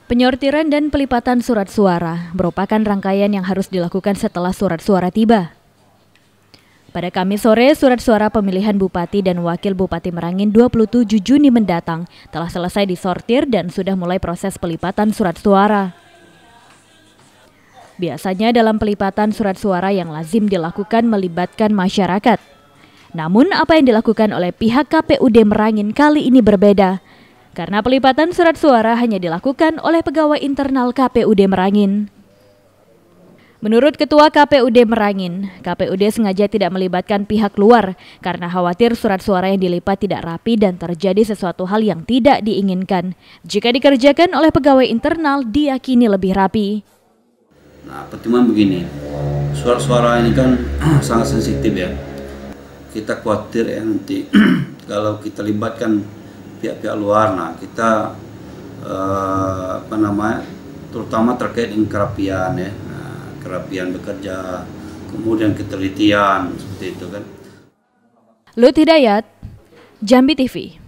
Penyortiran dan pelipatan surat suara merupakan rangkaian yang harus dilakukan setelah surat suara tiba. Pada Kamis sore, surat suara pemilihan Bupati dan Wakil Bupati Merangin 27 Juni mendatang telah selesai disortir dan sudah mulai proses pelipatan surat suara. Biasanya dalam pelipatan surat suara yang lazim dilakukan melibatkan masyarakat. Namun apa yang dilakukan oleh pihak KPUD Merangin kali ini berbeda. Karena pelipatan surat suara hanya dilakukan oleh pegawai internal KPUD Merangin. Menurut Ketua KPUD Merangin, KPUD sengaja tidak melibatkan pihak luar karena khawatir surat suara yang dilipat tidak rapi dan terjadi sesuatu hal yang tidak diinginkan. Jika dikerjakan oleh pegawai internal, diyakini lebih rapi. Nah, pertimbangan begini, surat suara ini kan sangat sensitif ya. Kita khawatir ya nanti kalau kita libatkan pihak-pihak luar, nah kita terutama terkait dengan kerapian ya, kerapian bekerja, kemudian ketelitian seperti itu kan. Lut Hidayat, Jambi TV.